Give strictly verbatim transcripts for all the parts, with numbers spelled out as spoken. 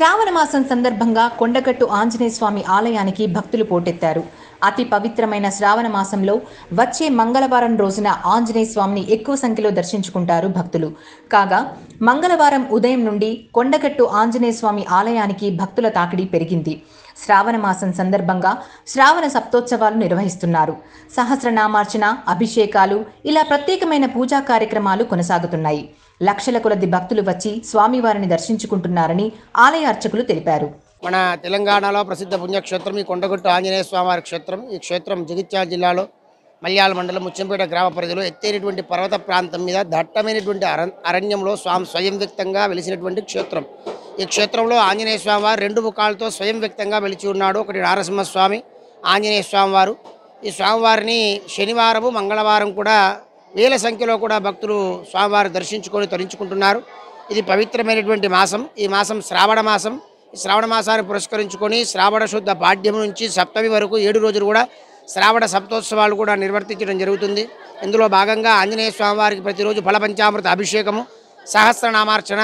శ్రావణ మాసం సందర్భంగా కొండగట్టు ఆంజనేయ స్వామి ఆలయానికి భక్తులు పోటెత్తారు. అతి పవిత్రమైన శ్రావణ మాసంలో వచ్చే మంగళవారం రోజున ఆంజనేయ స్వామిని ఎక్కువ సంఖ్యలో దర్శించుకుంటారు భక్తులు. కాగా మంగళవారం ఉదయం నుండి కొండగట్టు ఆంజనేయ స్వామి ఆలయానికి భక్తుల తాకిడి పెరిగింది. శ్రావణ మాసం సందర్భంగా శ్రావణ సప్తోత్సవాలు నిర్వహిస్తున్నారు. సహస్రనామార్చన, అభిషేకాలు ఇలా ప్రత్యేకమైన పూజా కార్యక్రమాలు కొనసాగుతున్నాయి. లక్షల కొలది భక్తులు వచ్చి స్వామివారిని దర్శించుకుంటున్నారని ఆలయ అర్చకులు తెలిపారు. మన తెలంగాణలో ప్రసిద్ధ పుణ్యక్షేత్రం ఈ కొండగట్టు ఆంజనేయ స్వామివారి క్షేత్రం. ఈ క్షేత్రం జగిత్యాల జిల్లాలో మల్యాల మండలం ముచ్చంపేట గ్రామ పరిధిలో ఎత్తైనటువంటి పర్వత ప్రాంతం మీద దట్టమైనటువంటి అరణ్యంలో స్వామి స్వయం వ్యక్తంగా వెలిసినటువంటి క్షేత్రం. ఈ క్షేత్రంలో ఆంజనేయ స్వామివారు రెండు ముఖాలతో స్వయం వ్యక్తంగా వెలిచి ఉన్నాడు. ఒకటి నారసింహస్వామి, ఆంజనేయ స్వామివారు. ఈ స్వామివారిని శనివారము, మంగళవారం కూడా వేల సంఖ్యలో కూడా భక్తులు స్వామివారు దర్శించుకొని తరించుకుంటున్నారు. ఇది పవిత్రమైనటువంటి మాసం. ఈ మాసం శ్రావణ మాసం. ఈ శ్రావణ మాసాన్ని పురస్కరించుకొని శ్రావణ శుద్ధ పాడ్యం నుంచి సప్తమి వరకు ఏడు రోజులు కూడా శ్రావణ సప్తోత్సవాలు కూడా నిర్వర్తించడం జరుగుతుంది. ఇందులో భాగంగా ఆంజనేయ స్వామివారికి ప్రతిరోజు ఫలపంచామృత అభిషేకము, సహస్రనామార్చన,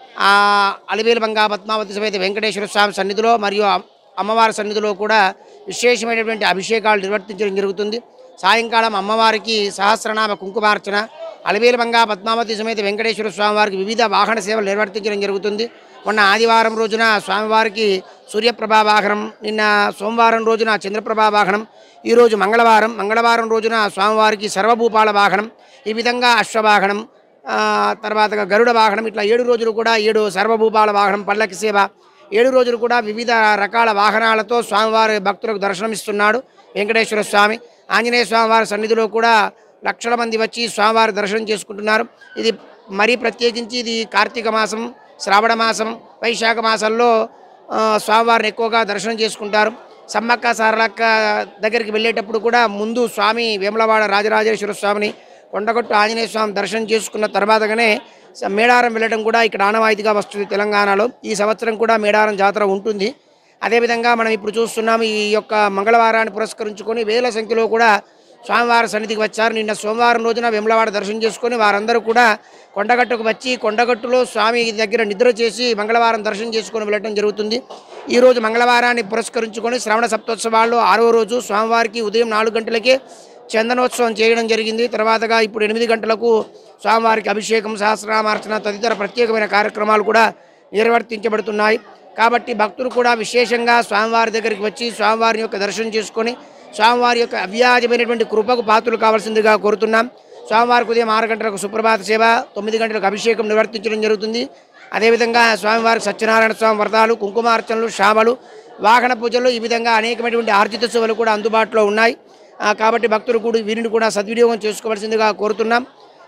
అలివేలు మంగా పద్మావతి సమేత వెంకటేశ్వర స్వామి సన్నిధిలో మరియు అమ్మవారి సన్నిధిలో కూడా విశేషమైనటువంటి అభిషేకాలు నిర్వర్తించడం జరుగుతుంది. సాయంకాలం అమ్మవారికి సహస్రనామ కుంకుమార్చన, అలివేలు మంగా పద్మావతి సమేత వెంకటేశ్వర స్వామివారికి వివిధ వాహన సేవలు నిర్వర్తించడం జరుగుతుంది. మొన్న ఆదివారం రోజున స్వామివారికి సూర్యప్రభా వాహనం, నిన్న సోమవారం రోజున చంద్రప్రభా వాహనం, ఈరోజు మంగళవారం మంగళవారం రోజున స్వామివారికి సర్వభూపాల వాహనం, ఈ విధంగా అశ్వవాహనం, తర్వాత గరుడ వాహనం, ఇట్లా ఏడు రోజులు కూడా ఏడు సర్వభూపాల వాహనం, పల్లకి సేవ, ఏడు రోజులు కూడా వివిధ రకాల వాహనాలతో స్వామివారి భక్తులకు దర్శనమిస్తున్నాడు వెంకటేశ్వర స్వామి. ఆంజనేయ స్వామివారి సన్నిధిలో కూడా లక్షల మంది వచ్చి స్వామివారి దర్శనం చేసుకుంటున్నారు. ఇది మరీ ప్రత్యేకించి ఇది కార్తీక మాసం, శ్రావణ మాసం, వైశాఖ మాసంలో స్వామివారిని ఎక్కువగా దర్శనం చేసుకుంటారు. సమ్మక్క సారలక్క దగ్గరికి వెళ్ళేటప్పుడు కూడా ముందు స్వామి వేములవాడ రాజరాజేశ్వర స్వామిని, కొండగట్టు ఆంజనేయ స్వామి దర్శనం చేసుకున్న తర్వాతగానే మేడారం వెళ్ళడం కూడా ఇక్కడ ఆనవాయితీగా వస్తుంది తెలంగాణలో. ఈ సంవత్సరం కూడా మేడారం జాతర ఉంటుంది. అదేవిధంగా మనం ఇప్పుడు చూస్తున్నాం, ఈ యొక్క మంగళవారాన్ని పురస్కరించుకొని వేల సంఖ్యలో కూడా స్వామివారి సన్నిధికి వచ్చారు. నిన్న సోమవారం రోజున వేములవాడ దర్శనం చేసుకొని వారందరూ కూడా కొండగట్టుకు వచ్చి కొండగట్టులో స్వామి దగ్గర నిద్ర చేసి మంగళవారం దర్శనం చేసుకొని వెళ్ళడం జరుగుతుంది. ఈరోజు మంగళవారాన్ని పురస్కరించుకొని శ్రవణ సప్తోత్సవాల్లో ఆరో రోజు స్వామివారికి ఉదయం నాలుగు గంటలకే చందనోత్సవం చేయడం జరిగింది. తర్వాతగా ఇప్పుడు ఎనిమిది గంటలకు స్వామివారికి అభిషేకం, సహస్రనామార్చన తదితర ప్రత్యేకమైన కార్యక్రమాలు కూడా నిర్వర్తించబడుతున్నాయి. కాబట్టి భక్తులు కూడా విశేషంగా స్వామివారి దగ్గరికి వచ్చి స్వామివారి యొక్క దర్శనం చేసుకొని స్వామివారి యొక్క అవ్యాజమైనటువంటి కృపకు పాత్రలు కావాల్సిందిగా కోరుతున్నాం. స్వామివారికి ఉదయం ఆరు గంటలకు సుప్రభాత సేవ, తొమ్మిది గంటలకు అభిషేకం నిర్వర్తించడం జరుగుతుంది. అదేవిధంగా స్వామివారికి సత్యనారాయణ స్వామి వ్రతాలు, కుంకుమార్చనలు, శామలు, వాహన పూజలు, ఈ విధంగా అనేకమైనటువంటి ఆర్జిత సేవలు కూడా అందుబాటులో ఉన్నాయి. కాబట్టి భక్తులు కూడా వీరిని కూడా సద్వినియోగం చేసుకోవాల్సిందిగా కోరుతున్నాం.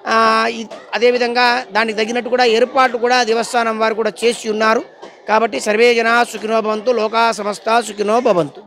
అదేవిధంగా దానికి తగినట్టు కూడా ఏర్పాట్లు కూడా దేవస్థానం వారు కూడా చేసి ఉన్నారు. కాబట్టి సర్వే జనా సుఖినో భవంతు, లోకా సమస్త సుఖినో భవంతు.